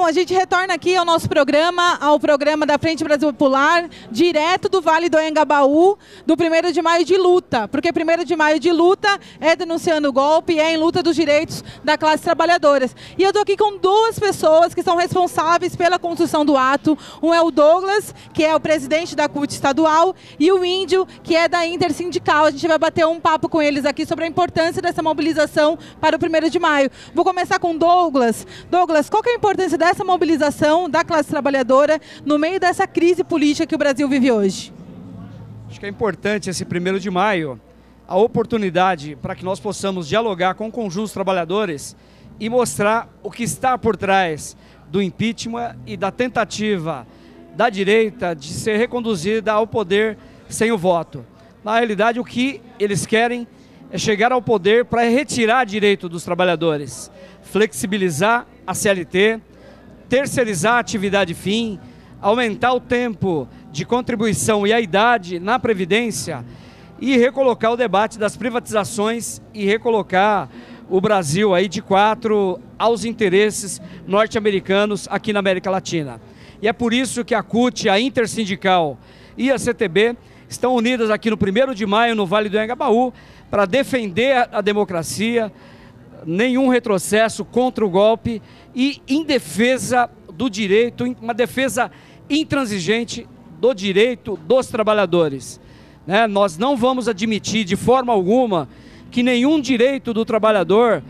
a gente retorna aqui ao nosso programa, ao programa da Frente Brasil Popular, direto do Vale do Anhangabaú, do 1º de maio de luta, porque 1º de maio de luta é denunciando o golpe, é em luta dos direitos da classe trabalhadora. E eu estou aqui com duas pessoas que são responsáveis pela construção do ato. Um é o Douglas, que é o presidente da CUT estadual, e o Índio, que é da Intersindical. A gente vai bater um papo com eles aqui sobre a importância dessa mobilização para o 1º de maio. Vou começar com o Douglas. Douglas, qual que é a importância dessa mobilização da classe trabalhadora no meio dessa crise política que o Brasil vive hoje? Acho que é importante esse 1º de maio, a oportunidade para que nós possamos dialogar com o conjunto dos trabalhadores e mostrar o que está por trás do impeachment e da tentativa da direita de ser reconduzida ao poder sem o voto. Na realidade, o que eles querem é chegar ao poder para retirar direito dos trabalhadores, flexibilizar a CLT, terceirizar a atividade fim, aumentar o tempo de contribuição e a idade na Previdência e recolocar o debate das privatizações e recolocar o Brasil aí de quatro aos interesses norte-americanos aqui na América Latina. E é por isso que a CUT, a Intersindical e a CTB estão unidas aqui no 1º de maio no Vale do Anhangabaú para defender a democracia, nenhum retrocesso contra o golpe e em defesa do direito, uma defesa intransigente do direito dos trabalhadores. Nós não vamos admitir de forma alguma que nenhum direito do trabalhador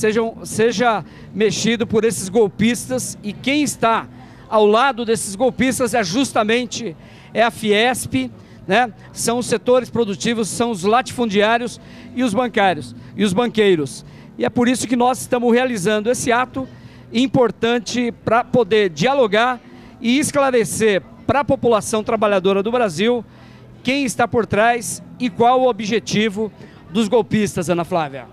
seja mexido por esses golpistas, e quem está ao lado desses golpistas é justamente a Fiesp, são os setores produtivos, são os latifundiários e os bancários e os banqueiros. E é por isso que nós estamos realizando esse ato importante para poder dialogar e esclarecer para a população trabalhadora do Brasil quem está por trás e qual o objetivo dos golpistas, Ana Flávia.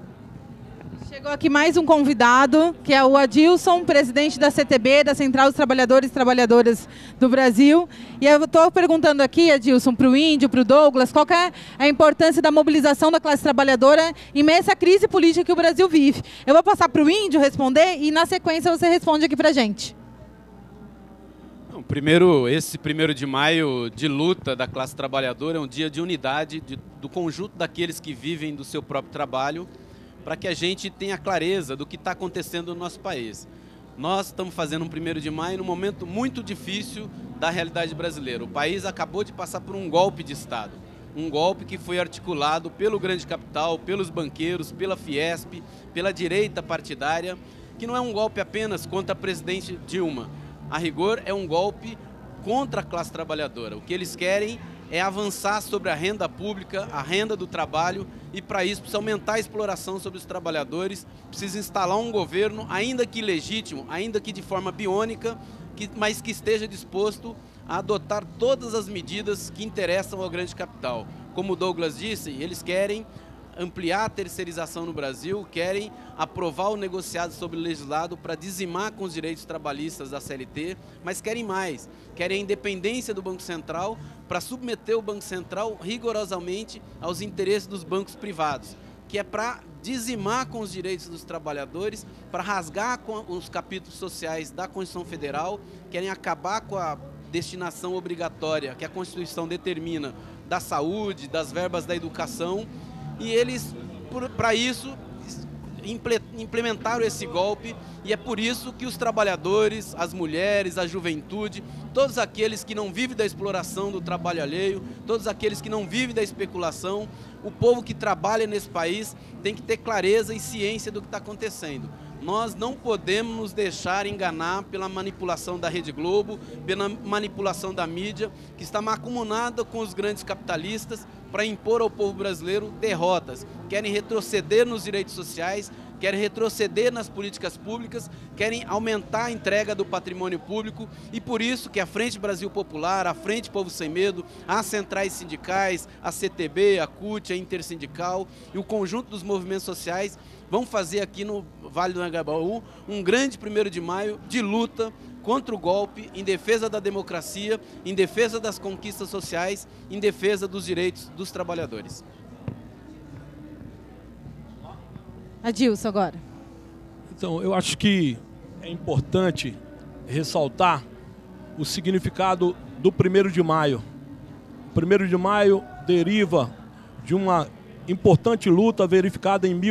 Chegou aqui mais um convidado, que é o Adilson, presidente da CTB, da Central dos Trabalhadores e Trabalhadoras do Brasil. E eu estou perguntando aqui, Adilson, para o Índio, para o Douglas, qual que é a importância da mobilização da classe trabalhadora em meio a essa crise política que o Brasil vive. Eu vou passar para o Índio responder e, na sequência, você responde aqui para a gente. Primeiro, esse 1º de maio de luta da classe trabalhadora é um dia de unidade do conjunto daqueles que vivem do seu próprio trabalho, para que a gente tenha clareza do que está acontecendo no nosso país. Nós estamos fazendo um 1º de maio num momento muito difícil da realidade brasileira. O país acabou de passar por um golpe de Estado, um golpe que foi articulado pelo grande capital, pelos banqueiros, pela Fiesp, pela direita partidária, que não é um golpe apenas contra a presidente Dilma. A rigor, é um golpe contra a classe trabalhadora. O que eles querem é avançar sobre a renda pública, a renda do trabalho, e para isso precisa aumentar a exploração sobre os trabalhadores, precisa instalar um governo, ainda que legítimo, ainda que de forma biônica, mas que esteja disposto a adotar todas as medidas que interessam ao grande capital. Como o Douglas disse, eles querem ampliar a terceirização no Brasil, querem aprovar o negociado sobre o legislado para dizimar com os direitos trabalhistas da CLT, mas querem mais, querem a independência do Banco Central para submeter o Banco Central rigorosamente aos interesses dos bancos privados, que é para dizimar com os direitos dos trabalhadores, para rasgar com os capítulos sociais da Constituição Federal, querem acabar com a destinação obrigatória que a Constituição determina da saúde, das verbas da educação. E eles, para isso, implementaram esse golpe, e é por isso que os trabalhadores, as mulheres, a juventude, todos aqueles que não vivem da exploração do trabalho alheio, todos aqueles que não vivem da especulação, o povo que trabalha nesse país tem que ter clareza e ciência do que está acontecendo. Nós não podemos nos deixar enganar pela manipulação da Rede Globo, pela manipulação da mídia, que está mancomunada com os grandes capitalistas para impor ao povo brasileiro derrotas. Querem retroceder nos direitos sociais, querem retroceder nas políticas públicas, querem aumentar a entrega do patrimônio público, e por isso que a Frente Brasil Popular, a Frente Povo Sem Medo, as centrais sindicais, a CTB, a CUT, a Intersindical e o conjunto dos movimentos sociais vão fazer aqui no Vale do Anhangabaú um grande 1º de maio de luta contra o golpe, em defesa da democracia, em defesa das conquistas sociais, em defesa dos direitos dos trabalhadores. Adilson, agora. Então, eu acho que é importante ressaltar o significado do 1º de maio. O 1º de maio deriva de uma importante luta verificada em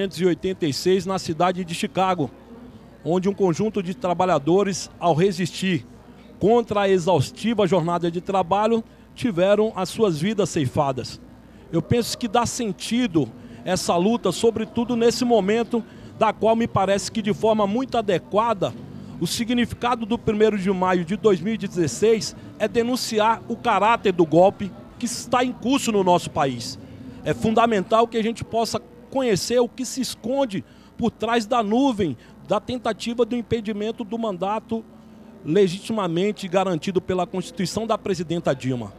1886 na cidade de Chicago, onde um conjunto de trabalhadores, ao resistir contra a exaustiva jornada de trabalho, tiveram as suas vidas ceifadas. Eu penso que dá sentido essa luta, sobretudo nesse momento, da qual me parece que de forma muito adequada, o significado do 1º de maio de 2016 é denunciar o caráter do golpe que está em curso no nosso país. É fundamental que a gente possa conhecer o que se esconde por trás da nuvem da tentativa do impedimento do mandato legitimamente garantido pela Constituição da presidenta Dilma.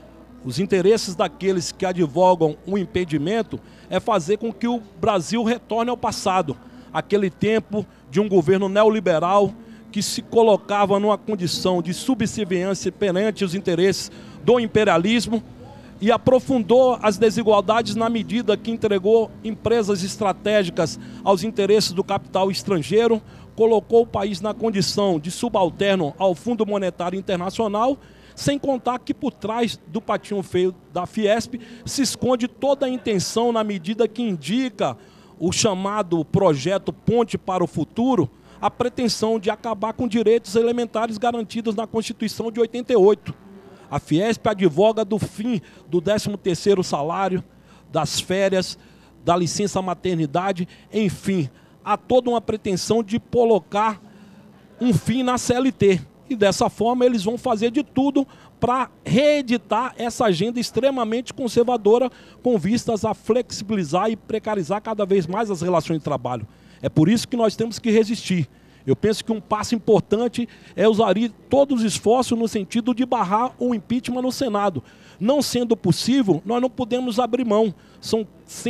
Os interesses daqueles que advogam o impedimento é fazer com que o Brasil retorne ao passado, aquele tempo de um governo neoliberal que se colocava numa condição de subserviência perante os interesses do imperialismo e aprofundou as desigualdades na medida que entregou empresas estratégicas aos interesses do capital estrangeiro, colocou o país na condição de subalterno ao Fundo Monetário Internacional, sem contar que por trás do patinho feio da Fiesp se esconde toda a intenção na medida que indica o chamado projeto Ponte para o Futuro, a pretensão de acabar com direitos elementares garantidos na Constituição de 88. A Fiesp advoga do fim do 13º salário, das férias, da licença maternidade, enfim, há toda uma pretensão de colocar um fim na CLT. E dessa forma eles vão fazer de tudo para reeditar essa agenda extremamente conservadora com vistas a flexibilizar e precarizar cada vez mais as relações de trabalho. É por isso que nós temos que resistir. Eu penso que um passo importante é usar todos os esforços no sentido de barrar o impeachment no Senado. Não sendo possível, nós não podemos abrir mão. São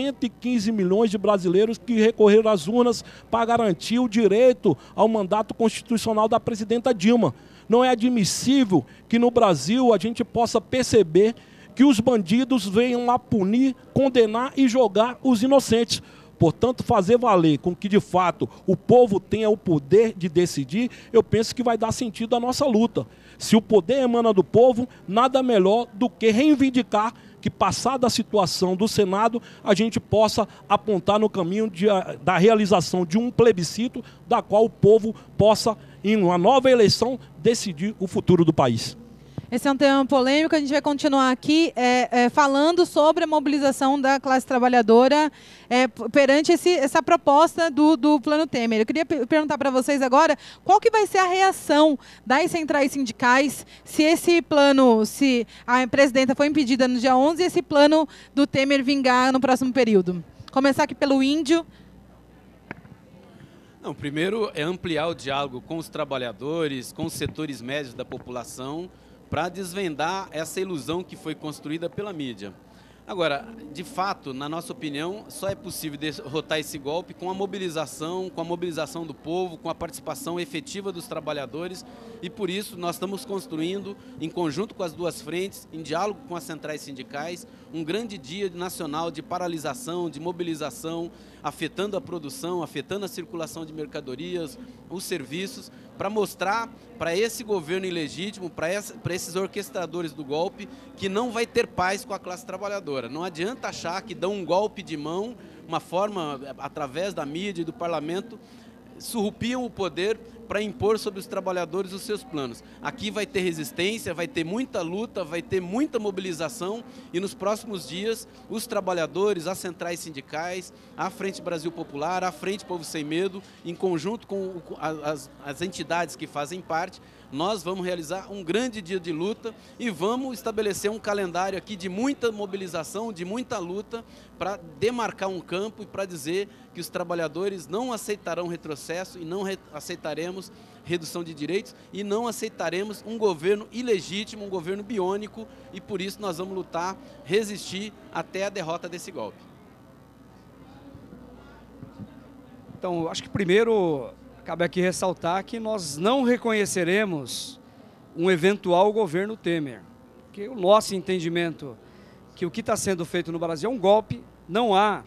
115 milhões de brasileiros que recorreram às urnas para garantir o direito ao mandato constitucional da presidenta Dilma. Não é admissível que no Brasil a gente possa perceber que os bandidos venham a punir, condenar e jogar os inocentes. Portanto, fazer valer com que, de fato, o povo tenha o poder de decidir, eu penso que vai dar sentido à nossa luta. Se o poder emana do povo, nada melhor do que reivindicar que, passada a situação do Senado, a gente possa apontar no caminho da realização de um plebiscito, da qual o povo possa, em uma nova eleição, decidir o futuro do país. Esse é um tema polêmico, a gente vai continuar aqui falando sobre a mobilização da classe trabalhadora perante essa proposta do Plano Temer. Eu queria perguntar para vocês agora qual que vai ser a reação das centrais sindicais se esse plano, se a presidenta foi impedida no dia 11 e esse plano do Temer vingar no próximo período. Começar aqui pelo Índio. Não, primeiro é ampliar o diálogo com os trabalhadores, com os setores médios da população, para desvendar essa ilusão que foi construída pela mídia. Agora, de fato, na nossa opinião, só é possível derrotar esse golpe com a mobilização do povo, com a participação efetiva dos trabalhadores, e por isso nós estamos construindo, em conjunto com as duas frentes, em diálogo com as centrais sindicais, um grande dia nacional de paralisação, de mobilização, afetando a produção, afetando a circulação de mercadorias, os serviços, para mostrar para esse governo ilegítimo, para esses orquestradores do golpe, que não vai ter paz com a classe trabalhadora. Não adianta achar que dão um golpe de mão, uma forma, através da mídia e do parlamento, surrupiam o poder para impor sobre os trabalhadores os seus planos. Aqui vai ter resistência, vai ter muita luta, vai ter muita mobilização e nos próximos dias os trabalhadores, as centrais sindicais, a Frente Brasil Popular, a Frente Povo Sem Medo, em conjunto com as entidades que fazem parte, nós vamos realizar um grande dia de luta e vamos estabelecer um calendário aqui de muita mobilização, de muita luta, para demarcar um campo e para dizer que os trabalhadores não aceitarão retrocesso e não aceitaremos redução de direitos e não aceitaremos um governo ilegítimo, um governo biônico, e por isso nós vamos lutar, resistir até a derrota desse golpe. Então, acho que primeiro cabe aqui ressaltar que nós não reconheceremos um eventual governo Temer, porque o nosso entendimento que o que está sendo feito no Brasil é um golpe, não há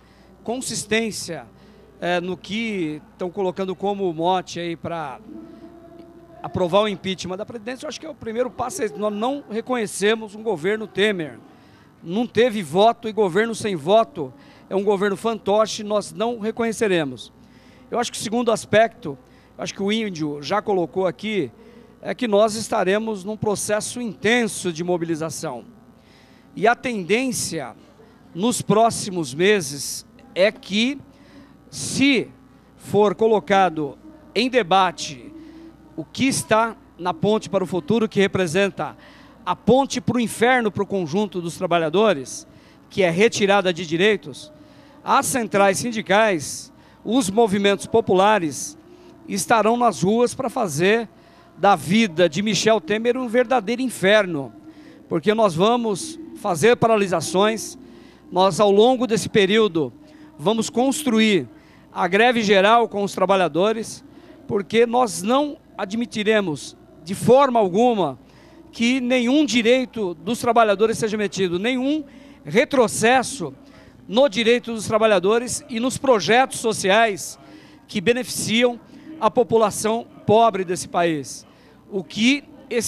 consistência no que estão colocando como mote aí para aprovar o impeachment da presidência, eu acho que é o primeiro passo. Nós não reconhecemos um governo Temer. Não teve voto, e governo sem voto é um governo fantoche, nós não reconheceremos. Eu acho que o segundo aspecto, acho que o Índio já colocou aqui, é que nós estaremos num processo intenso de mobilização. E a tendência nos próximos meses é que, se for colocado em debate o que está na ponte para o futuro, que representa a ponte para o inferno para o conjunto dos trabalhadores, que é retirada de direitos, as centrais sindicais, os movimentos populares estarão nas ruas para fazer da vida de Michel Temer um verdadeiro inferno, porque nós vamos fazer paralisações, nós ao longo desse período vamos construir a greve geral com os trabalhadores, porque nós não admitiremos de forma alguma que nenhum direito dos trabalhadores seja metido, nenhum retrocesso no direito dos trabalhadores e nos projetos sociais que beneficiam a população pobre desse país. O que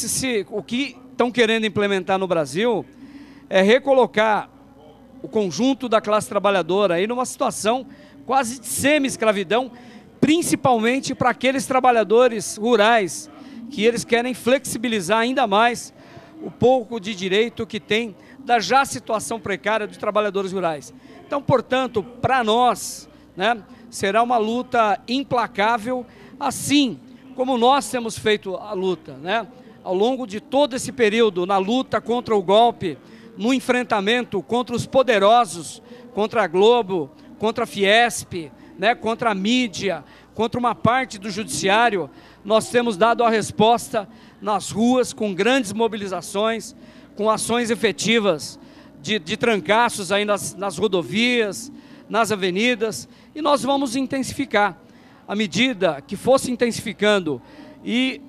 estão querendo implementar no Brasil é recolocar o conjunto da classe trabalhadora aí numa situação quase de semi-escravidão, principalmente para aqueles trabalhadores rurais, que eles querem flexibilizar ainda mais o pouco de direito que tem da já situação precária dos trabalhadores rurais. Então, portanto, para nós, né, será uma luta implacável, assim como nós temos feito a luta, né, ao longo de todo esse período, na luta contra o golpe, no enfrentamento contra os poderosos, contra a Globo, contra a Fiesp, né, contra a mídia, contra uma parte do judiciário. Nós temos dado a resposta nas ruas, com grandes mobilizações, com ações efetivas de trancaços aí nas rodovias, nas avenidas, e nós vamos intensificar. À medida que fosse intensificando e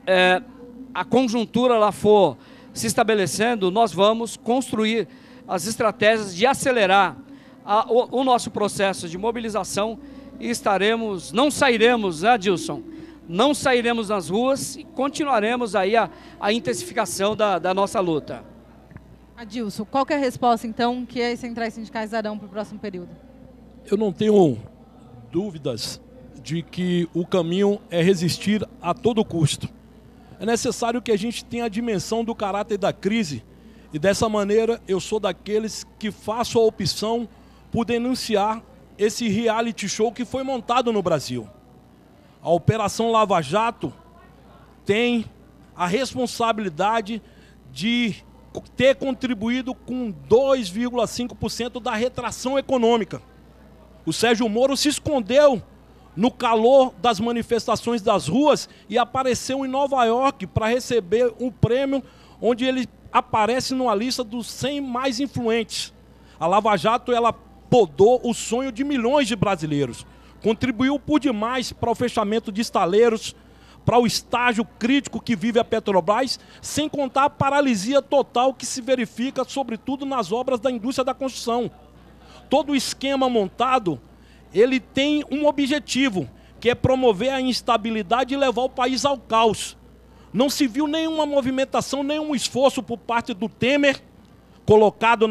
a conjuntura lá for se estabelecendo, nós vamos construir as estratégias de acelerar o nosso processo de mobilização e não sairemos, né, Dilson? Não sairemos nas ruas e continuaremos aí a intensificação da nossa luta. Adilson, qual que é a resposta, então, que as centrais sindicais darão para o próximo período? Eu não tenho dúvidas de que o caminho é resistir a todo custo. É necessário que a gente tenha a dimensão do caráter da crise e, dessa maneira, eu sou daqueles que faço a opção por denunciar esse reality show que foi montado no Brasil. A Operação Lava Jato tem a responsabilidade de ter contribuído com 2,5% da retração econômica. O Sérgio Moro se escondeu no calor das manifestações das ruas e apareceu em Nova York para receber um prêmio onde ele aparece numa lista dos 100 mais influentes. A Lava Jato, ela podou o sonho de milhões de brasileiros. Contribuiu por demais para o fechamento de estaleiros, para o estágio crítico que vive a Petrobras, sem contar a paralisia total que se verifica, sobretudo nas obras da indústria da construção. Todo o esquema montado, ele tem um objetivo, que é promover a instabilidade e levar o país ao caos. Não se viu nenhuma movimentação, nenhum esforço por parte do Temer, colocado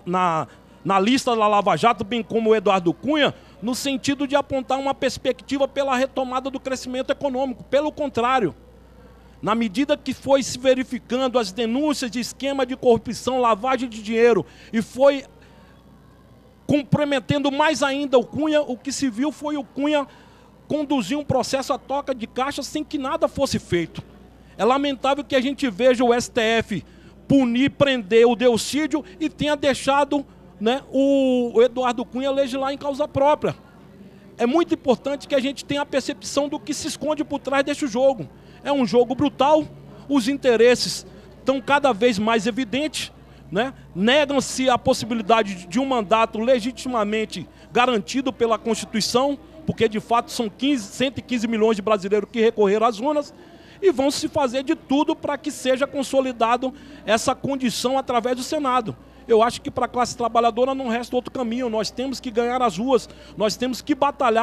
na lista da Lava Jato, bem como o Eduardo Cunha, no sentido de apontar uma perspectiva pela retomada do crescimento econômico. Pelo contrário, na medida que foi se verificando as denúncias de esquema de corrupção, lavagem de dinheiro, e foi comprometendo mais ainda o Cunha, o que se viu foi o Cunha conduzir um processo a toca de caixa sem que nada fosse feito. É lamentável que a gente veja o STF punir, prender o Delcídio e tenha deixado, né, o Eduardo Cunha legislar em causa própria. É muito importante que a gente tenha a percepção do que se esconde por trás deste jogo. É um jogo brutal, os interesses estão cada vez mais evidentes, né? Negam-se a possibilidade de um mandato legitimamente garantido pela Constituição, porque de fato são 115 milhões de brasileiros que recorreram às urnas, e vão se fazer de tudo para que seja consolidado essa condição através do Senado. Eu acho que para a classe trabalhadora não resta outro caminho, nós temos que ganhar as ruas, nós temos que batalhar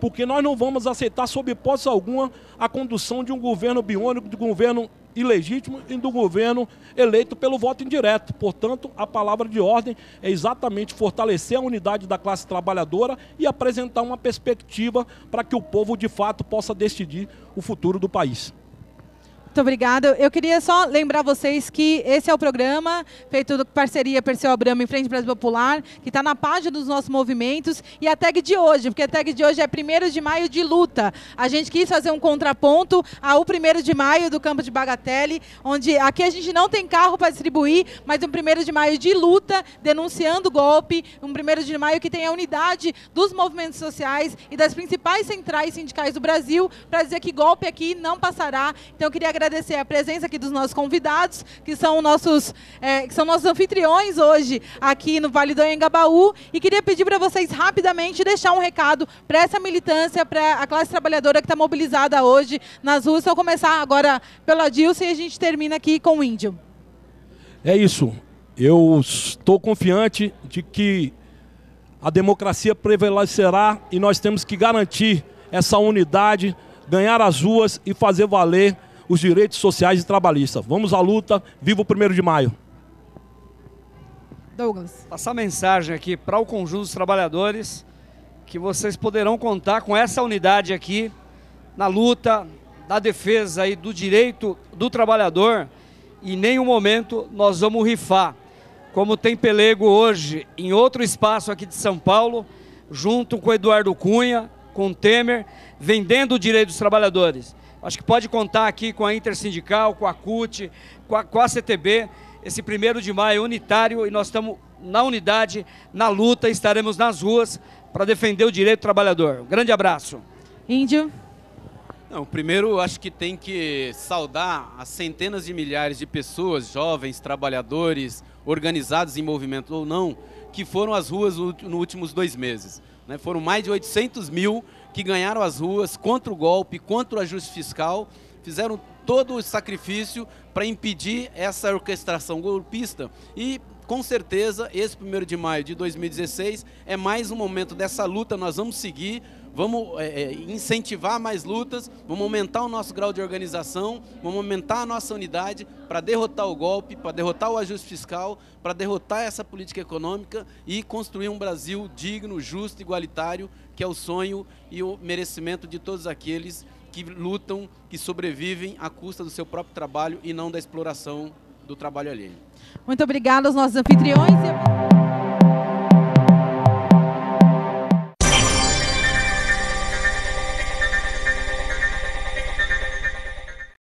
porque nós não vamos aceitar, sob hipótese alguma, a condução de um governo biônico, de um governo ilegítimo e do governo eleito pelo voto indireto. Portanto, a palavra de ordem é exatamente fortalecer a unidade da classe trabalhadora e apresentar uma perspectiva para que o povo, de fato, possa decidir o futuro do país. Muito obrigada. Eu queria só lembrar vocês que esse é o programa feito com parceria Perseu Abramo em Frente Brasil Popular, que está na página dos nossos movimentos, e a tag de hoje, porque a tag de hoje é 1º de maio de luta. A gente quis fazer um contraponto ao 1º de maio do Campo de Bagatelle, onde aqui a gente não tem carro para distribuir, mas um 1º de maio de luta, denunciando o golpe, um 1º de maio que tem a unidade dos movimentos sociais e das principais centrais sindicais do Brasil, para dizer que golpe aqui não passará. Então eu queria agradecer a presença aqui dos nossos convidados, que são nossos anfitriões hoje aqui no Vale do Anhangabaú, e queria pedir para vocês rapidamente deixar um recado para essa militância, para a classe trabalhadora que está mobilizada hoje nas ruas. Então, começar agora pela Dilce e a gente termina aqui com o Índio. É isso. Eu estou confiante de que a democracia prevalecerá e nós temos que garantir essa unidade, ganhar as ruas e fazer valer os direitos sociais e trabalhistas. Vamos à luta, viva o 1º de maio. Douglas. Passar mensagem aqui para o conjunto dos trabalhadores, que vocês poderão contar com essa unidade aqui, na luta, da defesa aí do direito do trabalhador, e em nenhum momento nós vamos rifar, como tem pelego hoje em outro espaço aqui de São Paulo, junto com o Eduardo Cunha, com o Temer, vendendo o direito dos trabalhadores. Acho que pode contar aqui com a Intersindical, com a CUT, com a CTB, esse 1º de maio unitário, e nós estamos na unidade, na luta, estaremos nas ruas para defender o direito do trabalhador. Um grande abraço. Índio. Não, primeiro, acho que tem que saudar as centenas de milhares de pessoas, jovens, trabalhadores, organizados em movimento ou não, que foram às ruas nos últimos 2 meses. Né? Foram mais de 800 mil que ganharam as ruas contra o golpe, contra o ajuste fiscal, fizeram todo o sacrifício para impedir essa orquestração golpista. E, com certeza, esse 1º de maio de 2016 é mais um momento dessa luta. Nós vamos seguir, vamos incentivar mais lutas, vamos aumentar o nosso grau de organização, vamos aumentar a nossa unidade para derrotar o golpe, para derrotar o ajuste fiscal, para derrotar essa política econômica e construir um Brasil digno, justo, igualitário, que é o sonho e o merecimento de todos aqueles que lutam, que sobrevivem à custa do seu próprio trabalho e não da exploração do trabalho alheio. Muito obrigada aos nossos anfitriões.